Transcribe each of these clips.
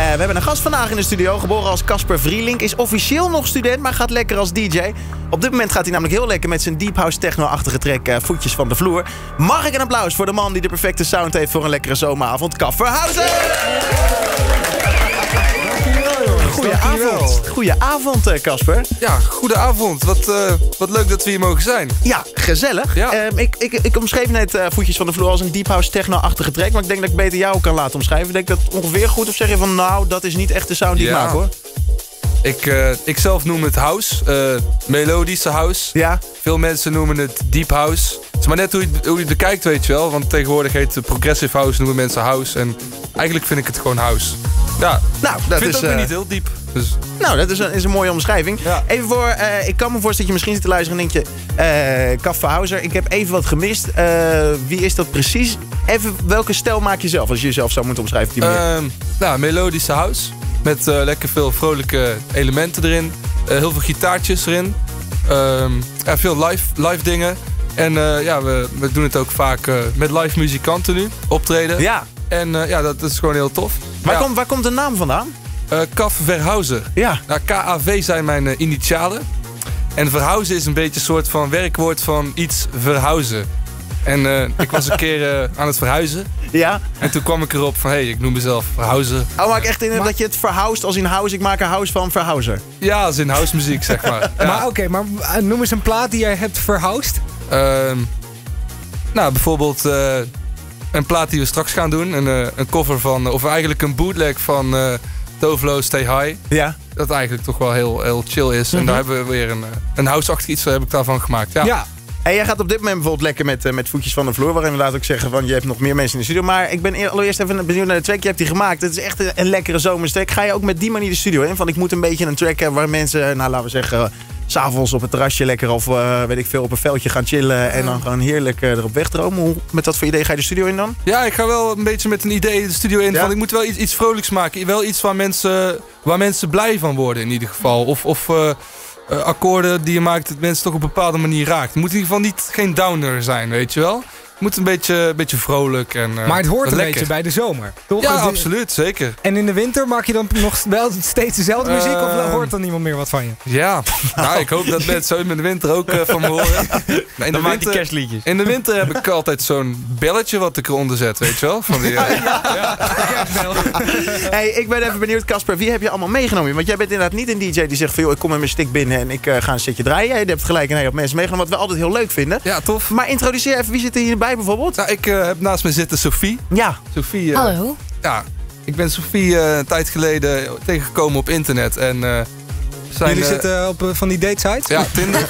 hebben een gast vandaag in de studio. Geboren als Casper Vrielink. Is officieel nog student, maar gaat lekker als DJ. Op dit moment gaat hij namelijk heel lekker met zijn deep house techno-achtige track Voetjes van de Vloer. Mag ik een applaus voor de man die de perfecte sound heeft voor een lekkere zomeravond. Kaf Verhouzen! Goedenavond. Goedenavond, Casper. Ja, goedenavond. Wat leuk dat we hier mogen zijn. Ja, gezellig. Ja. Ik omschreef net Voetjes van de Vloer als een deep house techno-achtige track. Maar ik denk dat ik beter jou kan laten omschrijven. Denk dat ongeveer goed? Of zeg je van nou, dat is niet echt de sound die ik maak, hoor? Ik zelf noem het house. Melodische house. Ja. Veel mensen noemen het deep house. Het is maar net hoe je het bekijkt, weet je wel. Want tegenwoordig heet het progressive house, noemen mensen house. En eigenlijk vind ik het gewoon house. Ja, nou, dat ik vind het ook weer niet heel diep. Dus. Nou, dat is een mooie omschrijving. Ja. Even voor, ik kan me voorstellen dat je misschien zit te luisteren en denk je... Kaf Verhouzen, ik heb even wat gemist. Wie is dat precies? Even, welke stijl maak je zelf, als je jezelf zou moeten omschrijven? Op die manier? Nou, melodische house. Met lekker veel vrolijke elementen erin. Heel veel gitaartjes erin. Veel live dingen. En we doen het ook vaak met live muzikanten nu. Optreden. Ja. En dat is gewoon heel tof. Waar komt de naam vandaan? Kaf Verhouzen. Ja. Nou, KAV zijn mijn initialen. En verhuizen is een beetje een soort van werkwoord van iets verhuizen. En ik was een keer aan het verhuizen. Ja. En toen kwam ik erop van, ik noem mezelf Verhouzen. Oh, maar ik echt in dat je het verhuist als in house. Ik maak een house van Verhouzen. Ja, als in house muziek, zeg maar. Ja. Maar oké, noem eens een plaat die jij hebt verhuisd. Nou, bijvoorbeeld een plaat die we straks gaan doen. Een cover van, of eigenlijk een bootleg van Tovlo Stay High. Ja. Dat eigenlijk toch wel heel chill is. En daar hebben we weer een house-achtig iets heb ik daarvan gemaakt. Ja. En jij gaat op dit moment bijvoorbeeld lekker met Voetjes van de Vloer. Waarin we laten ook zeggen van je hebt nog meer mensen in de studio. Maar ik ben allereerst even benieuwd naar de track. Je hebt die gemaakt. Het is echt een lekkere zomerstrack. Ga je ook met die manier de studio in? Van ik moet een beetje een track hebben waar mensen, nou laten we zeggen, 's avonds op het terrasje lekker of weet ik veel op een veldje gaan chillen. En dan gewoon heerlijk erop wegdromen. Met wat voor idee ga je de studio in dan? Ja, ik ga wel een beetje met een idee de studio in. Ja? Van ik moet wel iets vrolijks maken. Wel iets waar mensen blij van worden in ieder geval. Of akkoorden die je maakt dat mensen toch op een bepaalde manier raakt. Het moet in ieder geval geen downer zijn, weet je wel. Het moet een beetje vrolijk en maar het hoort een beetje bij de zomer, toch? Ja, absoluut, zeker. En in de winter maak je dan nog wel steeds dezelfde muziek of hoort dan niemand meer wat van je? Ja, nou, ik hoop dat mensen zo in de winter ook van me horen. Dan maak je kerstliedjes. In de winter heb ik altijd zo'n belletje wat ik eronder zet, weet je wel? Van die, Hey, ik ben even benieuwd, Casper, wie heb je allemaal meegenomen? Want jij bent inderdaad niet een DJ die zegt van joh, ik kom met mijn stick binnen en ik ga een setje draaien. Je hebt gelijk een hele hoop mensen meegenomen, wat we altijd heel leuk vinden. Ja, tof. Maar introduceer even, wie zit er hierbij bijvoorbeeld? Nou, ik heb naast me zitten Sophie. Ja. Sophie, hallo. Ja, ik ben Sophie een tijd geleden tegengekomen op internet. En, jullie zitten op van die datesites? Ja, Tinder.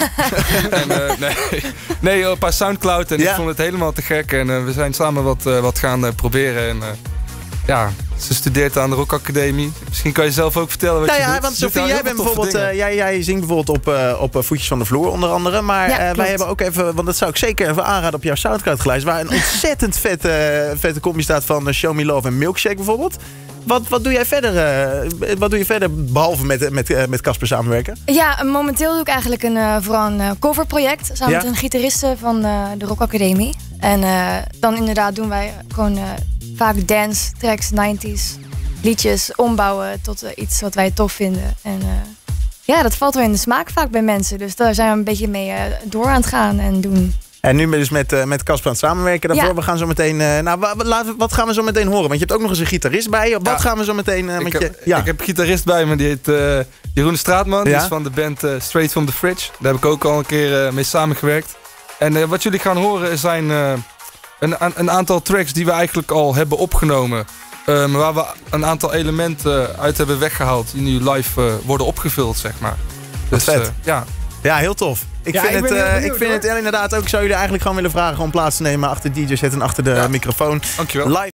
Nee, op haar Soundcloud. En ik vond het helemaal te gek. En we zijn samen wat gaan proberen. En ze studeert aan de Rock Academie. Misschien kan je zelf ook vertellen wat je doet. Want Sophie, jij bent bijvoorbeeld, jij zingt bijvoorbeeld op Voetjes van de Vloer onder andere. Maar wij hebben ook even, want dat zou ik zeker even aanraden op jouw Soundcloud geluisterd. Waar een ontzettend vette combi staat van Show Me Love en Milkshake bijvoorbeeld. Wat doe jij verder, behalve met Casper samenwerken? Ja, momenteel doe ik eigenlijk vooral een coverproject. Samen met een gitariste van de Rock Academie. En dan inderdaad doen wij gewoon vaak dance tracks, 90s, liedjes ombouwen tot iets wat wij tof vinden. En dat valt wel in de smaak vaak bij mensen. Dus daar zijn we een beetje mee door aan het gaan en doen. En nu dus met Casper aan het samenwerken daarvoor. We gaan zo meteen... wat gaan we zo meteen horen? Want je hebt ook nog eens een gitarist bij je. Wat gaan we zo meteen met je... Ja. Ik heb een gitarist bij me, die heet Jeroen Straatman. Die is van de band Straight From The Fridge. Daar heb ik ook al een keer mee samengewerkt. En wat jullie gaan horen zijn een aantal tracks die we eigenlijk al hebben opgenomen. Waar we een aantal elementen uit hebben weggehaald. Die nu live worden opgevuld, zeg maar. Dus, vet. Ja, heel tof. Ik vind het inderdaad ook. Ik zou jullie eigenlijk gewoon willen vragen om plaats te nemen achter DJ set en achter de microfoon. Dankjewel. Live.